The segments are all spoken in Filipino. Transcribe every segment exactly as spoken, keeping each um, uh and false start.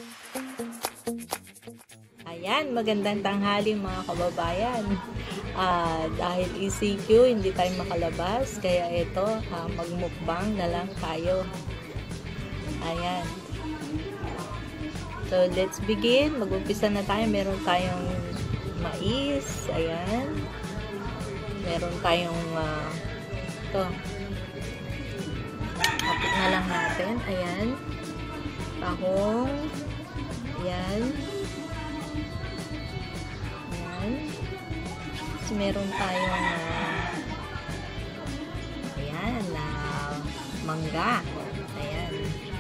Ayan, magandang tanghali mga kababayan. Uh, dahil E C Q, hindi tayo makalabas. Kaya ito, uh, magmukbang na lang tayo. Ayan. So, let's begin. Mag-umpisa na tayo. Meron tayong mais. Ayan. Meron tayong uh, ito. Kapit na lang natin. Ayan. Tahong. Ayan. Meron tayong uh, ayan, uh, mangga. Ayan.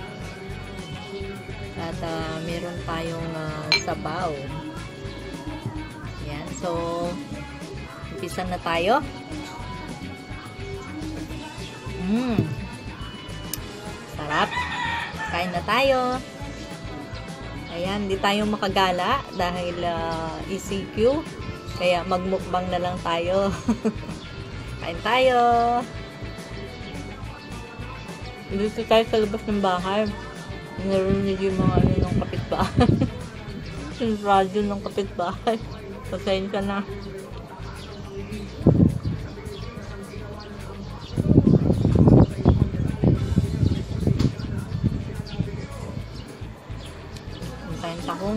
At uh, meron tayong uh, sabaw. Ayan. So, umpisa na tayo. Mmm. Sarap. Kain na tayo. Ayan, hindi tayo makagala dahil uh, E C Q. Kaya magmukbang na lang tayo. Kain tayo. Dito tayo sa labas ng bahay. Narinig yung mga ano ng kapitbahay. Yung radyo ng kapitbahay. Pasensya na. Ang tayong tahong.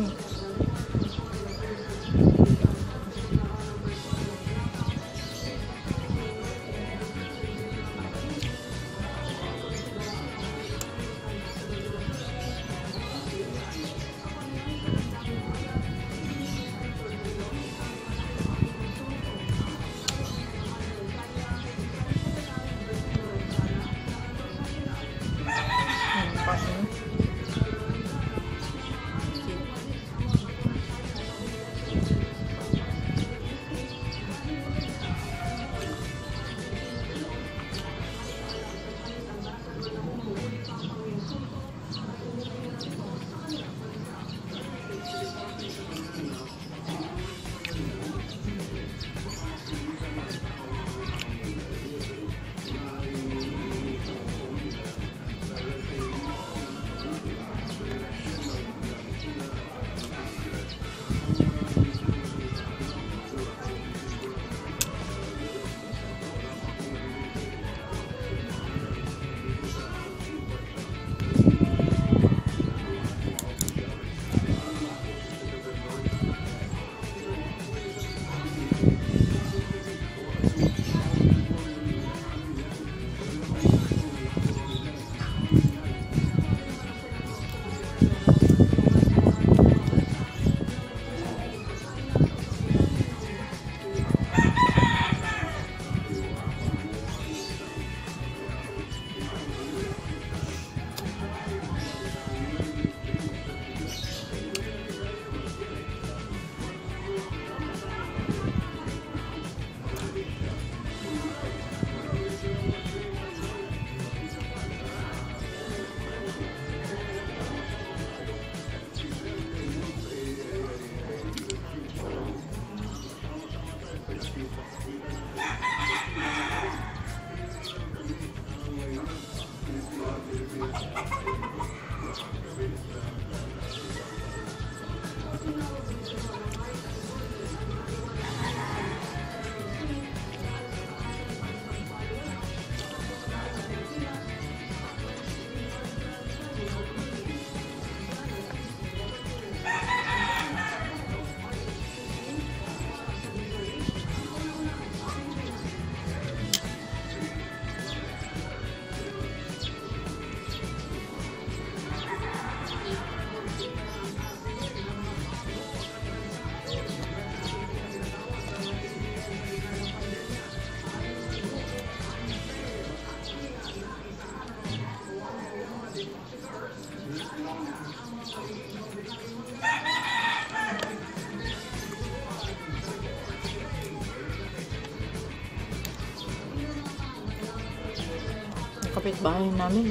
Kapitbahay namin,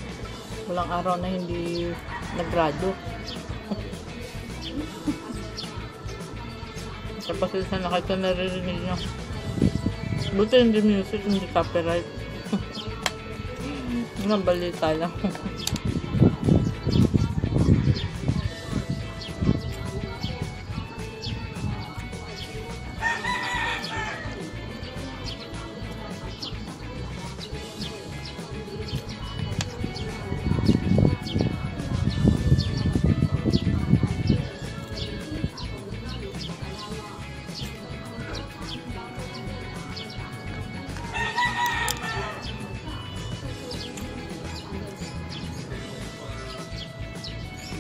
walang araw na hindi nagradyo. Tapos isa na kayo naririnig nyo. Buti hindi music, hindi copyright. Mga balita lang.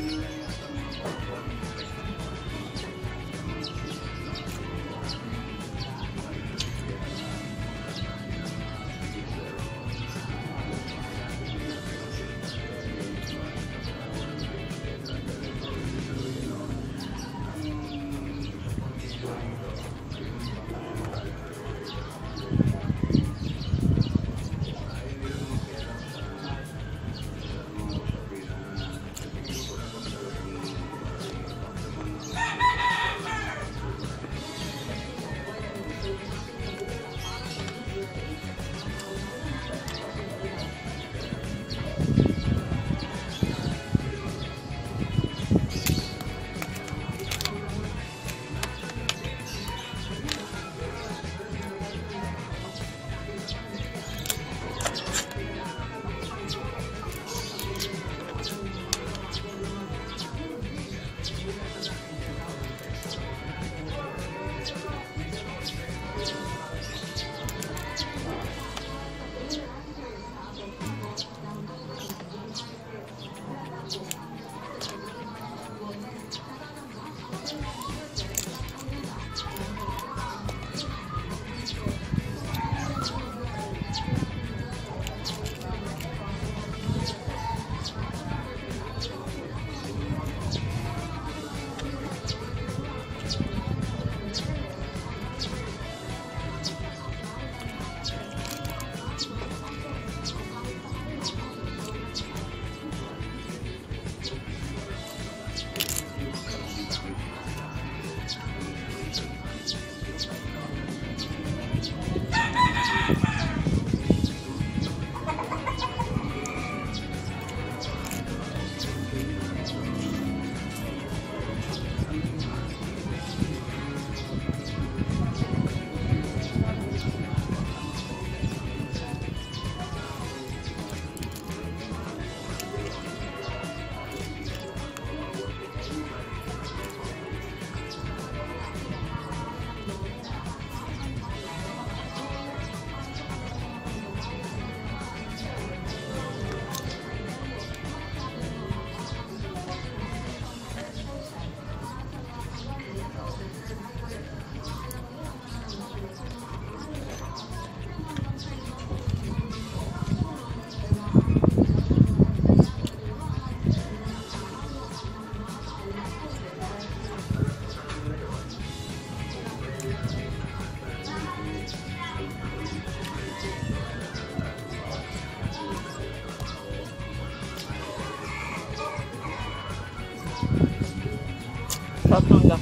Papanggap.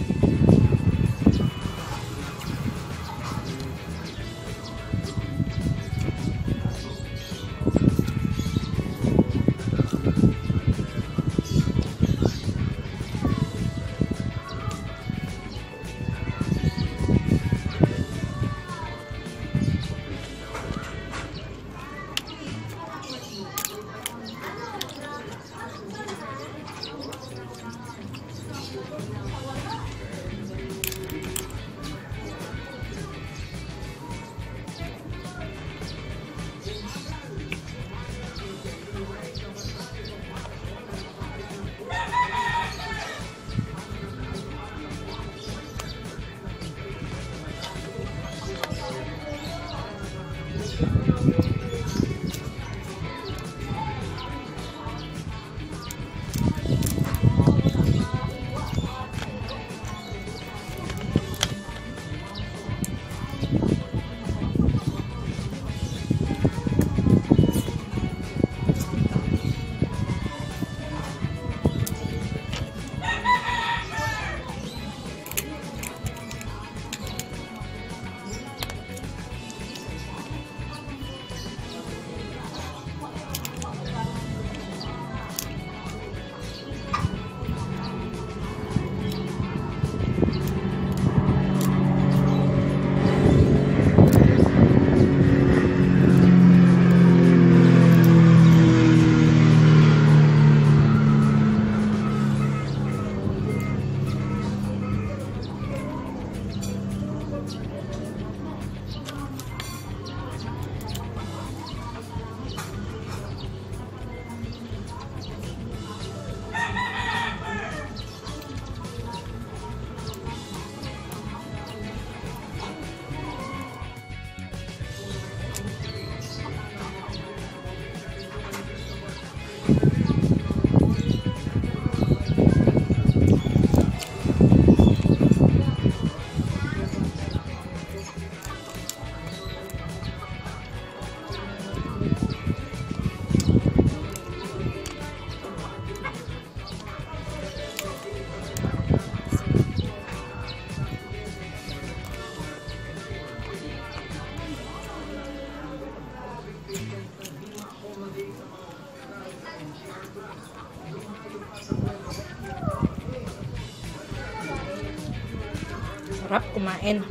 Sarap kumain.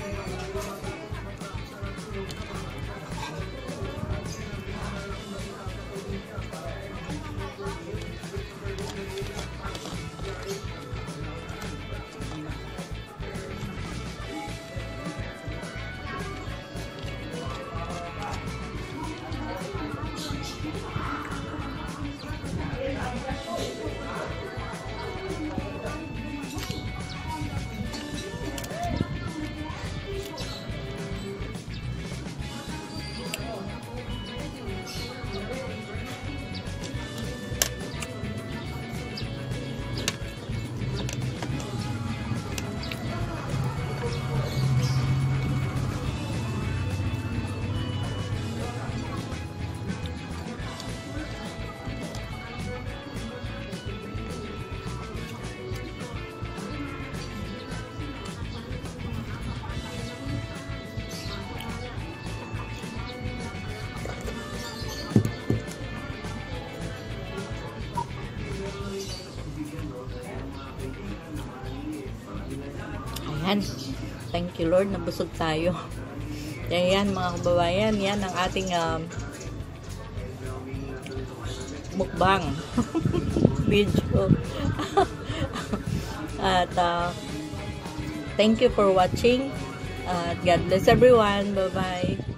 Ayan. Thank you Lord, nabusog tayo. Yan mga kababayan, yan ang ating um, mukbang video. At uh, thank you for watching. Uh, God bless everyone. Bye bye.